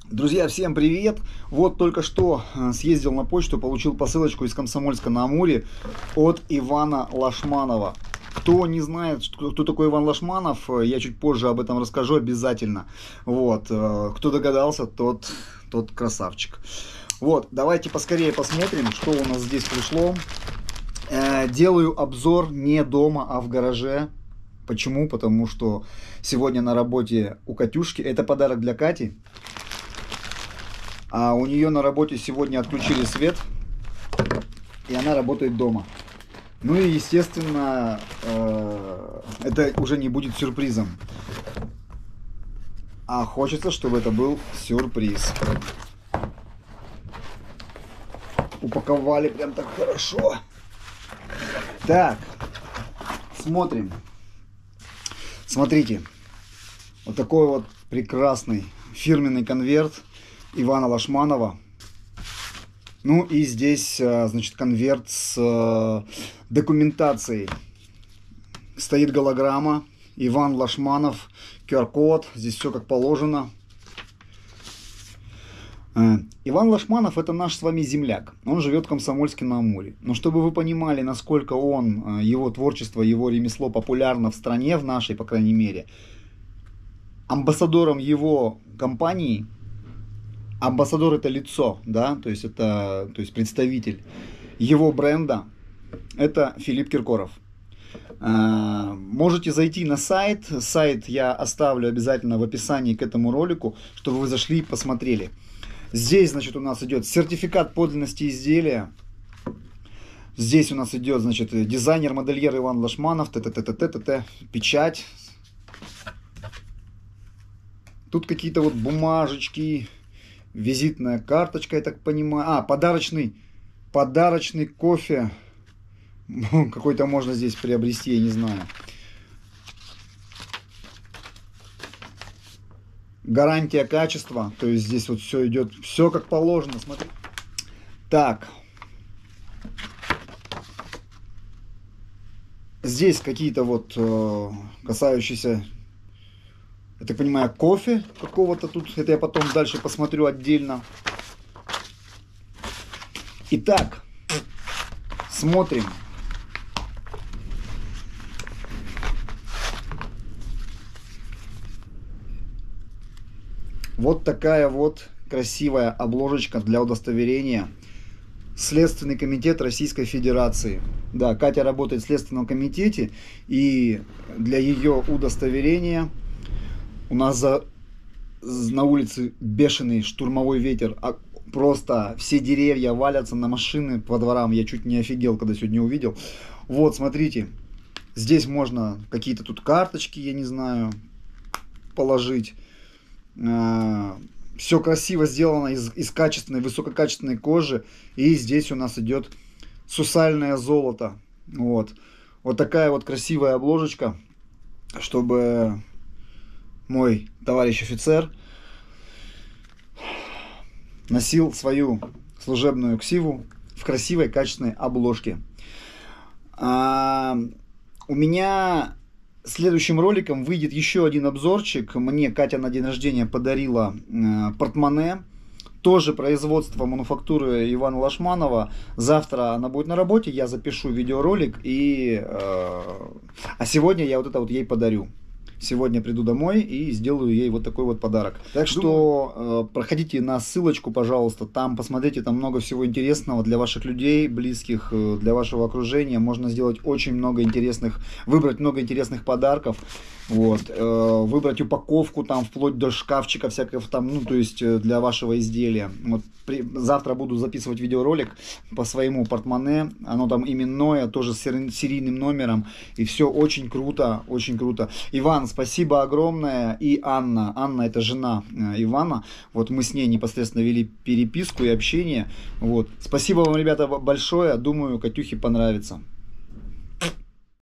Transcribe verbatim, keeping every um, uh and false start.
Друзья, всем привет! Вот только что съездил на почту, получил посылочку из Комсомольска-на-Амуре от Ивана Лашманова. Кто не знает, кто такой Иван Лашманов, я чуть позже об этом расскажу обязательно. Вот, кто догадался, тот, тот красавчик. Вот, давайте поскорее посмотрим, что у нас здесь пришло. Делаю обзор не дома, а в гараже. Почему? Потому что сегодня на работе у Катюшки. Это подарок для Кати. А у нее на работе сегодня отключили свет, и она работает дома. Ну и, естественно, это уже не будет сюрпризом. А хочется, чтобы это был сюрприз. Упаковали прям так хорошо. Так, смотрим. Смотрите, вот такой вот прекрасный фирменный конверт Ивана Лашманова. Ну и здесь, значит, конверт с документацией. Стоит голограмма, Иван Лашманов, ку ар код, здесь все как положено. Иван Лашманов — это наш с вами земляк. Он живет в Комсомольске-на-Амуре. Но чтобы вы понимали, насколько он, его творчество, его ремесло популярно в стране, в нашей, по крайней мере, амбассадором его компании, амбассадор — это лицо, да, то есть это, то есть представитель его бренда, это Филипп Киркоров. Можете зайти на сайт, сайт я оставлю обязательно в описании к этому ролику, чтобы вы зашли и посмотрели. Здесь, значит, у нас идет сертификат подлинности изделия. Здесь у нас идет, значит, дизайнер, модельер Иван Лашманов, т-т-т-т-т-т, печать. Тут какие-то вот бумажечки, визитная карточка, я так понимаю. А, подарочный, подарочный кофе. Какой-то можно здесь приобрести, я не знаю. Гарантия качества, то есть здесь вот все идет, все как положено, смотри. Так. Здесь какие-то вот э, касающиеся, я так понимаю, кофе какого-то тут. Это я потом дальше посмотрю отдельно. Итак, смотрим. Вот такая вот красивая обложечка для удостоверения. Следственный комитет Российской Федерации. Да, Катя работает в Следственном комитете, и для ее удостоверения у нас за, на улице бешеный штурмовой ветер. А просто все деревья валятся на машины по дворам. Я чуть не офигел, когда сегодня увидел. Вот, смотрите. Здесь можно какие-то тут карточки, я не знаю, положить. Все красиво сделано из, из качественной, высококачественной кожи. И здесь у нас идет сусальное золото. Вот. Вот такая вот красивая обложечка, чтобы мой товарищ офицер носил свою служебную ксиву в красивой качественной обложке. А, у меня следующим роликом выйдет еще один обзорчик. Мне Катя на день рождения подарила э, портмоне. Тоже производство мануфактуры Ивана Лашманова. Завтра она будет на работе, я запишу видеоролик. И, э, а сегодня я вот это вот ей подарю. Сегодня приду домой и сделаю ей вот такой вот подарок. Так что э, проходите на ссылочку, пожалуйста, там посмотрите, там много всего интересного для ваших людей, близких, э, для вашего окружения. Можно сделать очень много интересных, выбрать много интересных подарков. Вот, э, выбрать упаковку там вплоть до шкафчика всякого там, ну то есть для вашего изделия. Вот при, завтра буду записывать видеоролик по своему портмоне. Оно там именное, тоже с серийным номером. И все очень круто, очень круто. Иван, спасибо огромное. И Анна. Анна — это жена Ивана. Вот мы с ней непосредственно вели переписку и общение. Вот. Спасибо вам, ребята, большое. Думаю, Катюхе понравится.